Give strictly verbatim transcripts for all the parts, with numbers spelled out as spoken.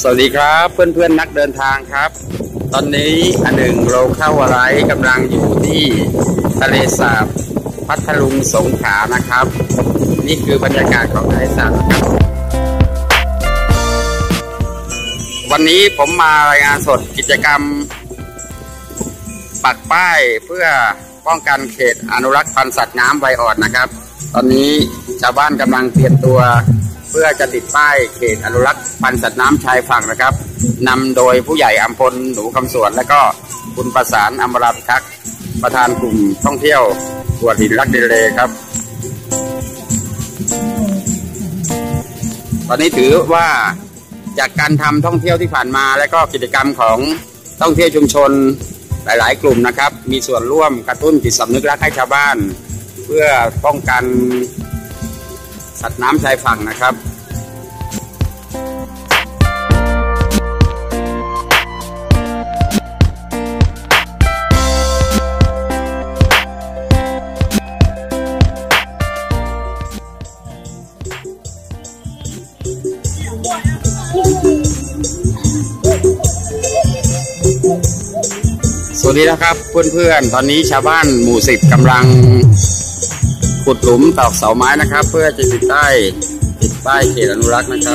สวัสดีครับเพื่อนๆนักเดินทางครับตอนนี้อันหนึ่งโลเข้าวไลกำลังอยู่ที่ทะเลสาบพัทลุงสงขลานะครับนี่คือบรรยากาศของทะเลสาบครับวันนี้ผมมารายงานสดกิจกรรมปักป้ายเพื่อป้องกันเขตอนุรักษ์พันธุ์สัตว์น้ำใบอ่อนนะครับตอนนี้ชาวบ้านกำลังเตรียมตัวเพื่อจะติดป้ายเขตอนุรักษ์พันธุ์สัตว์น้ำชายฝั่งนะครับนำโดยผู้ใหญ่อัมพลหนูคำสวนและก็คุณประสานอมราพิทักษ์ประธานกลุ่มท่องเที่ยวหัวหินรักเดเลครับตอนนี้ถือว่าจากการทำท่องเที่ยวที่ผ่านมาและก็กิจกรรมของท่องเที่ยวชุมชนหลายๆกลุ่มนะครับมีส่วนร่วมกระตุ้นจิตสำนึกรักให้ชาวบ้านเพื่อป้องกันสัตว์น้ำชายฝั่งนะครับสวัสดีนะครับเพื่อนๆตอนนี้ชาวบ้านหมู่สิบกำลังขุดหลุมตอกเสาไม้นะครับเพื่อจะติดป้ายติดป้ายเขตอนุรักษ์นะครับ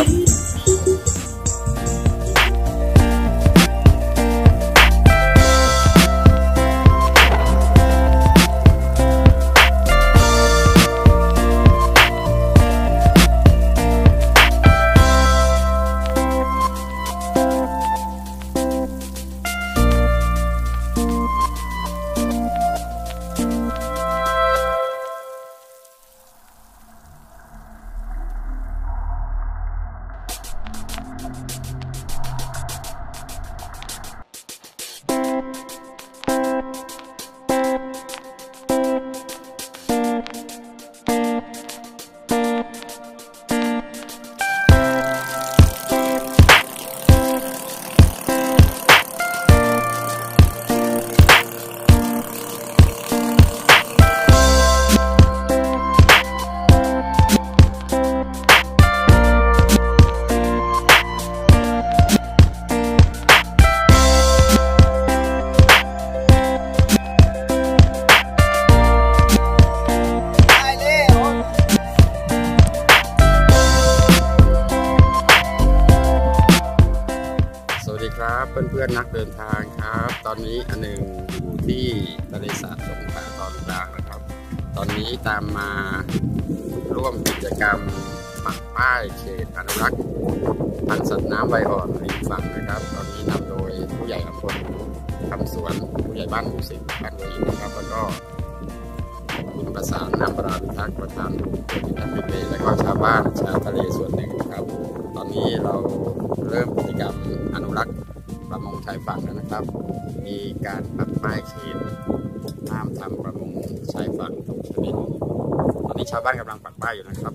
ครับเพื่อนๆนักเดินทางครับตอนนี้อันหนึ่งอยู่ที่ทะเลสาบสงขลาตอนกลางนะครับตอนนี้ตามมาร่วมกิจกรรมปักป้ายเขตอนุรักษ์พันธุ์สัตว์น้ำใบอ่อนริมฝั่งนะครับตอนนี้นำโดยผู้ใหญ่อัมพลคำสวนผู้ใหญ่บ้านหมู่สิบบ้านหัวหินนะครับแล้วก็คุณประสานอมราพิทักษ์ประธานกลุ่มที่ทำเป็นเรือและก็ชาวบ้านชาวทะเลส่วนหนึ่งครับตอนนี้เราเริ่มกิจกรรมอนุรักษ์ประมงชายฝั่งแล้วนะครับมีการปักป้ายเขตห้ามทำประมงชายฝั่งทุกชนิดตอนนี้ชาวบ้านกำลังปักป้ายอยู่นะครับ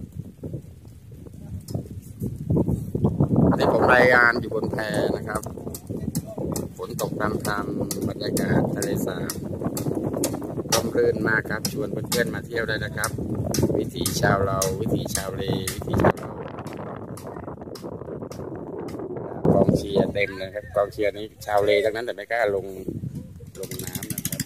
อันนี้ผมรายงานอยู่บนแพนะครับฝนตกพรำๆบรรยากาศทะเลสาบร่มรื่นมากครับชวนเพื่อนๆมาเที่ยวได้นะครับวิถีชาวเราวิถีชาวเลวิถีชาวเรากองเชียร์เต็มเลยครับกองเชียร์นี้ชาวเลทั้งนั้นแต่ไม่กล้าลงลงน้ำนะครับ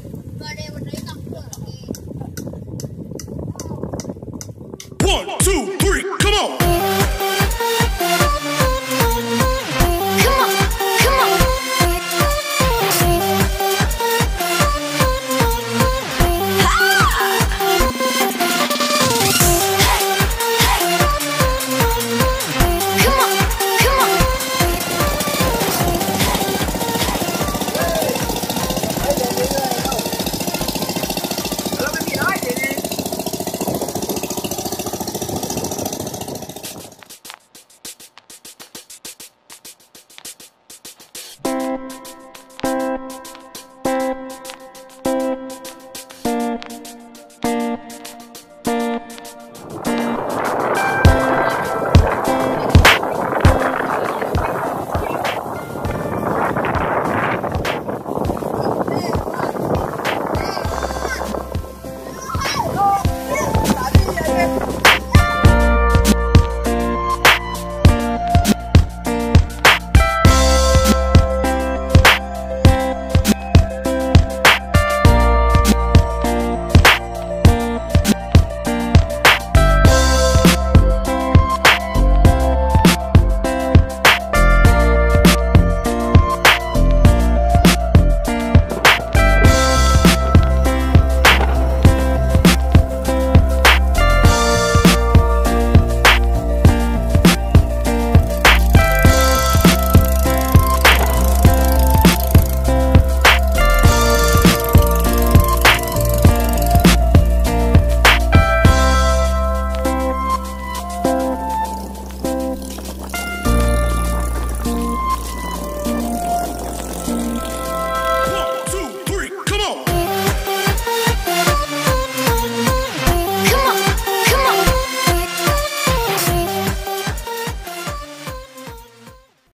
One, two.